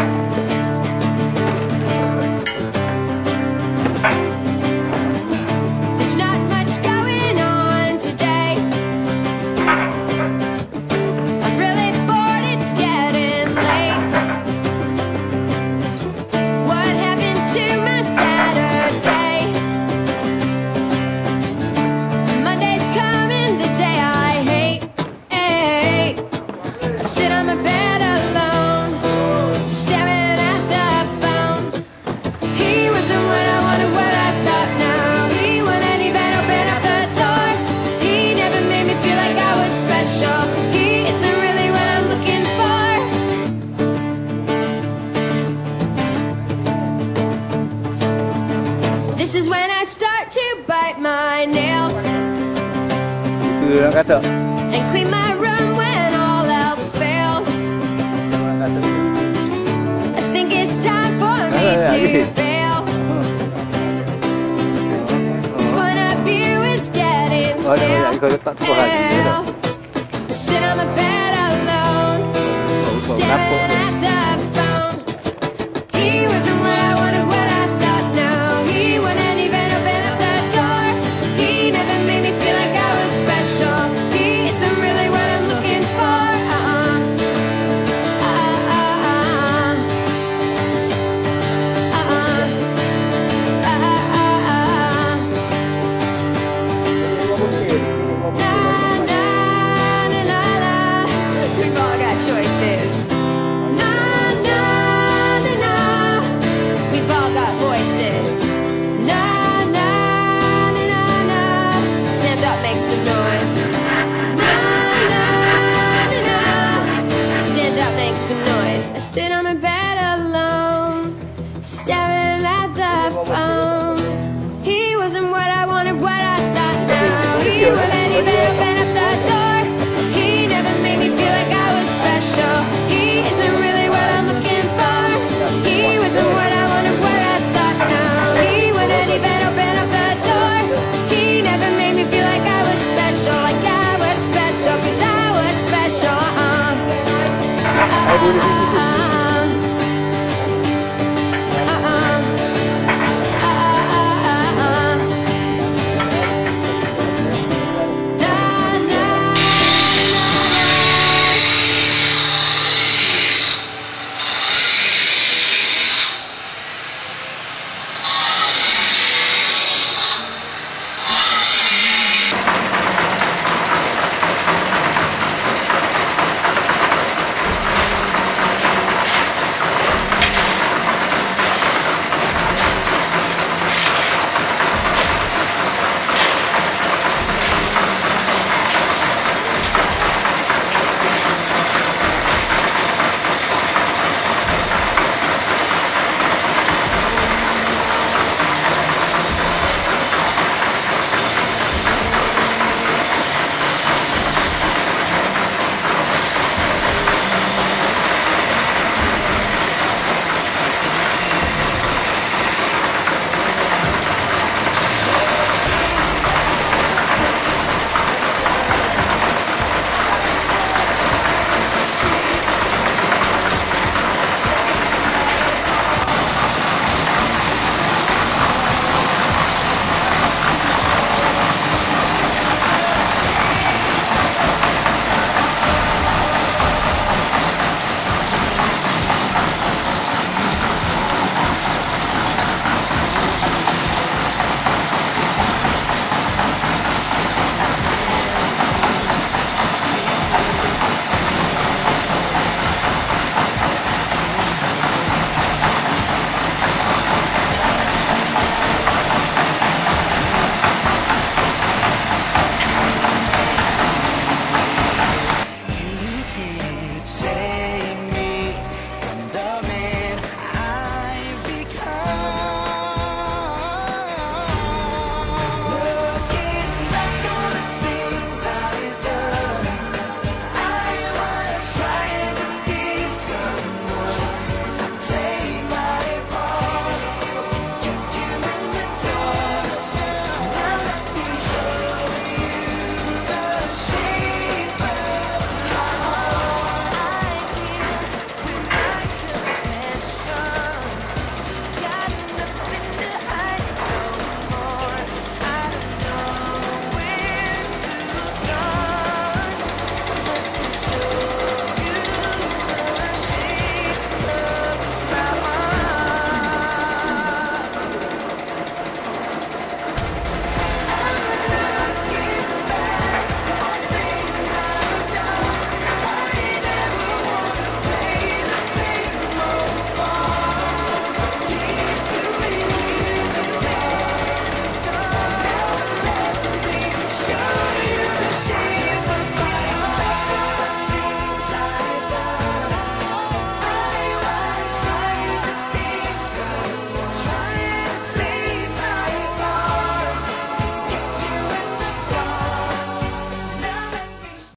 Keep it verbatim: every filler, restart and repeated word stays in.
There's not much going on today. I'm really bored, it's getting late. What happened to my Saturday? Monday's coming, the day I hate. Hey, I sit on my bed alone, staring at the phone. He wasn't what I wanted, what I thought now. He wouldn't even open up the door. He never made me feel like I was special. He isn't really what I'm looking for. This is when I start to bite my nails and clean my room when all else fails. I think it's time for me to bail. This point of view is getting stale. I sit on my bed alone, staring at the phone. He wasn't what I wanted, what I thought now. He wouldn't even open up the door. He never made me feel like I was special. He isn't really what I'm looking for. Uh-uh. Uh-uh. Uh-uh. Uh-uh. Na, na, na, la, la. We've all got choices. Na, na, na, na. We've all got voices. Na, na, na, na, na. Stand up, make some noise. Na, na, na, na. Stand up, make some noise. I sit on my bed alone, staring at the phone. He wasn't what I wanted, what I thought now. He wouldn't even open up the door. He never made me feel like I was special. He isn't really what I'm looking for. He wasn't what I wanted, what I thought now. He wouldn't even open up the door. He never made me feel like I was special, like I was special, 'cause I was special. Uh-uh. Uh-uh. Uh-uh.